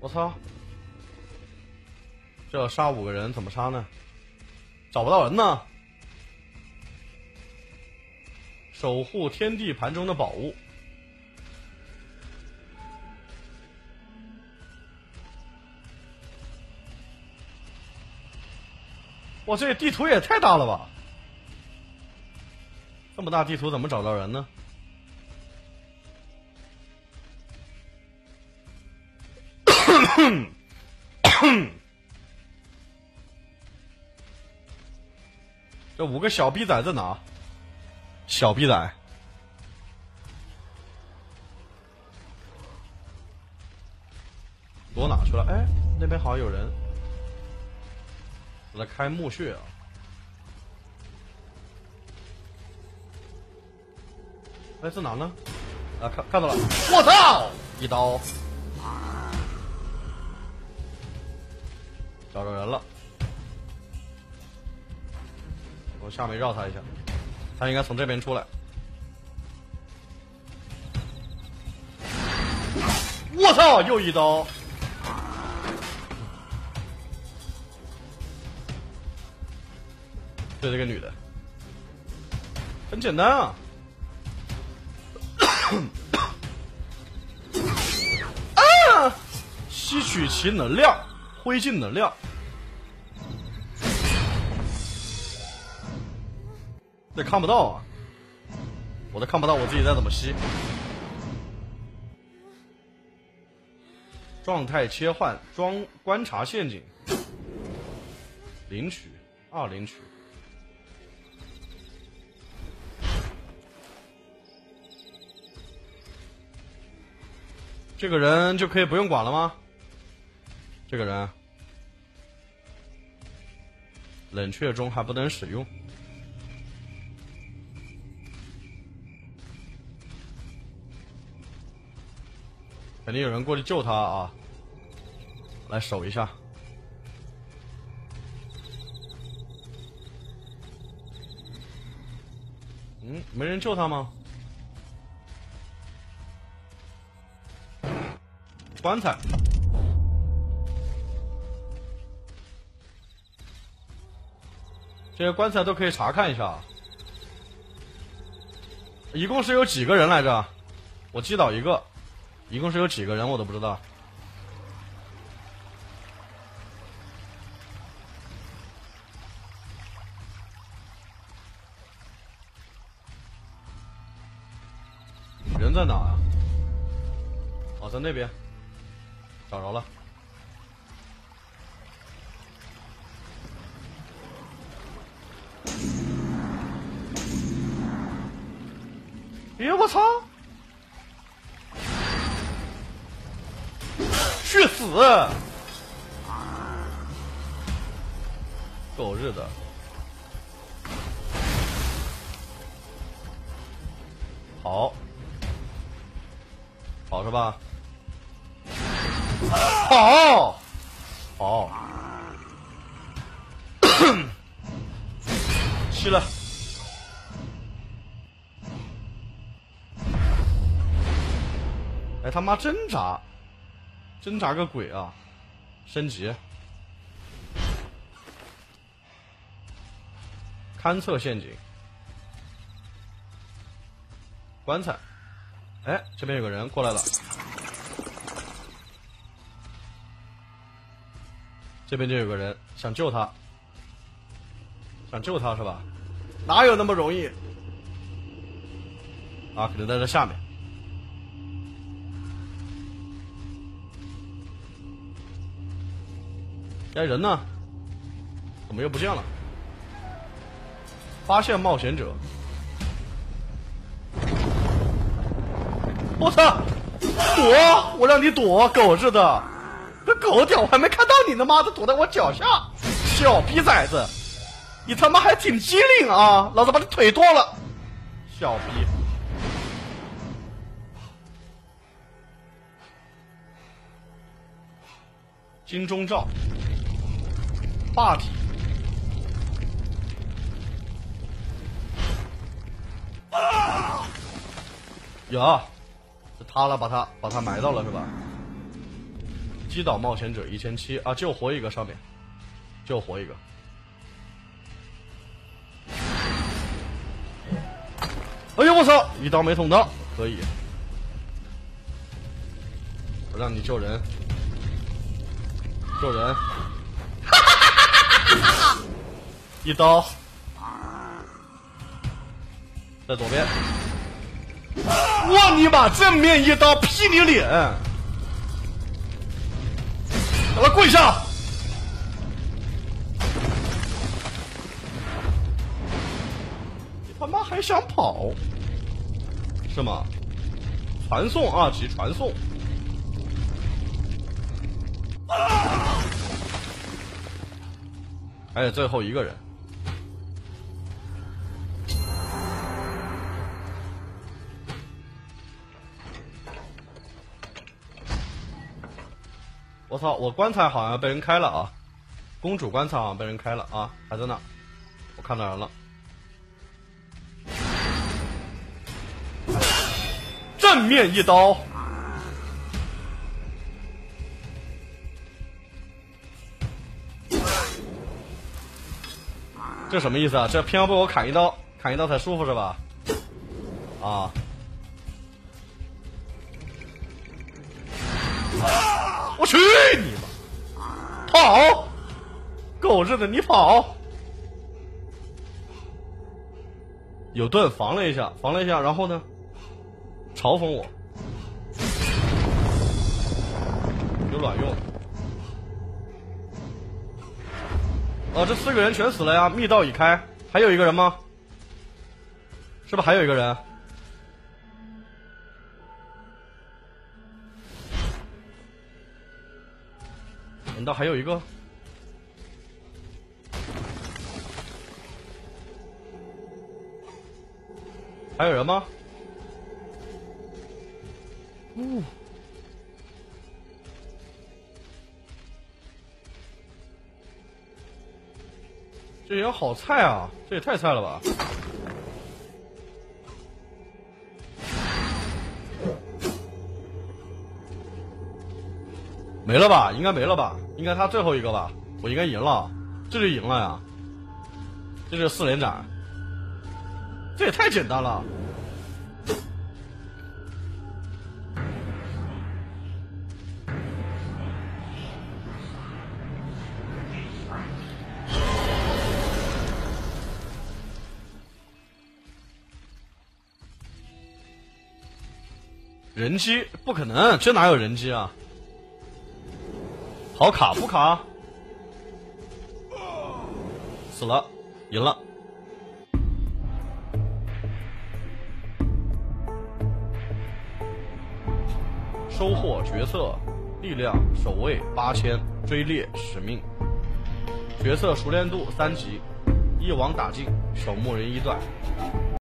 我操！这要杀5个人怎么杀呢？找不到人呢。守护天地盘中的宝物。哇，这地图也太大了吧！这么大地图怎么找到人呢？这5个小逼仔在哪？小逼仔，躲哪去了？哎，那边好像有人。我在开墓穴啊！哎，在哪呢？啊，看到了！我操！一刀，找着人了。我下面绕他一下，他应该从这边出来。我操！又一刀。对这个女的，很简单啊。啊！吸取其能量，灰烬能量。这看不到啊，我都看不到我自己在怎么吸。状态切换，观察陷阱，领取2领取。这个人就可以不用管了吗？这个人冷却中还不能使用。肯定有人过去救他啊！来守一下。没人救他吗？棺材，这些棺材都可以查看一下。一共是有几个人来着？我击倒一个，一共是有几个人我都不知道。人在哪啊？哦，在那边。找着了，哎我操！去死！狗日的！好，好是吧？好，好，吃了。哎他妈挣扎，挣扎个鬼啊！升级，勘测陷阱，棺材。哎，这边有个人过来了。这边就有个人想救他，想救他是吧？哪有那么容易？啊，可能在这下面。哎，人呢？怎么又不见了？发现冒险者！我操！躲！我让你躲，狗日的！这狗屌，我还没看到你他妈的躲在我脚下，小逼崽子！你他妈还挺机灵啊！老子把你腿剁了，小逼！金钟罩，霸体。有，是他了，把他埋到了是吧？ 击倒冒险者1700啊，就活一个上面，就活一个。哎呦我操！一刀没捅到，可以。我让你救人，救人。一刀，在左边。我尼玛！正面一刀劈你脸！给他跪下！你他妈还想跑？是吗？传送2级传送。还有最后一个人。我操！我棺材好像被人开了啊！公主棺材好像被人开了啊！还在那，我看到人了。正面一刀，这什么意思啊？这偏要被我砍一刀，砍一刀才舒服是吧？啊！我去你妈！跑！狗日的，你跑！有盾防了一下，防了一下，然后呢？嘲讽我，有卵用。哦，这4个人全死了呀！密道已开，还有一个人吗？是不是还有一个人？难道还有一个？还有人吗？这人好菜啊！这也太菜了吧！没了吧？应该没了吧？应该他最后一个吧？我应该赢了，这就赢了呀！这就是4连斩，这也太简单了。人机不可能，这哪有人机啊？好卡不卡？死了，赢了。收获角色：力量守卫8000，追猎使命。角色熟练度3级，一网打尽，守墓人1段。